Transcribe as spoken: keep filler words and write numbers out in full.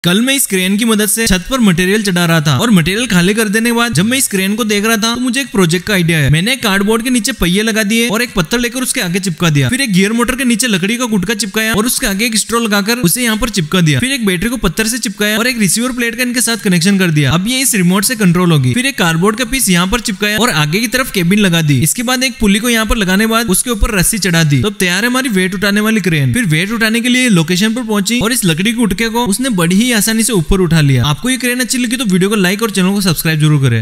कल मैं इस क्रेन की मदद से छत पर मटेरियल चढ़ा रहा था और मटेरियल खाली कर देने के बाद जब मैं इस क्रेन को देख रहा था तो मुझे एक प्रोजेक्ट का आइडिया है। मैंने कार्डबोर्ड के नीचे पहिए लगा दिए और एक पत्थर लेकर उसके आगे चिपका दिया। फिर एक गियर मोटर के नीचे लकड़ी का गुटका चिपकाया और उसके आगे एक स्ट्रॉ लगाकर उसे यहाँ पर चिपका दिया। फिर एक बैटरी को पत्थर से चिपकाया और एक रिसीवर प्लेट का इनके साथ कनेक्शन कर दिया। अब ये इस रिमोट से कंट्रोल होगी। फिर एक कार्डबोर्ड का पीस यहाँ पर चिपकाया और आगे की तरफ केबिन लगा दी। इसके बाद एक पुली को यहाँ पर लगाने बाद उसके ऊपर रस्सी चढ़ा दी। तो तैयार है हमारी वेट उठाने वाली क्रेन। फिर वेट उठाने के लिए लोकेशन पर पहुंची और इस लकड़ी के गुटके को उसने बड़ी ही आसानी से ऊपर उठा लिया। आपको ये क्रेन अच्छी लगी तो वीडियो को लाइक और चैनल को सब्सक्राइब जरूर करें।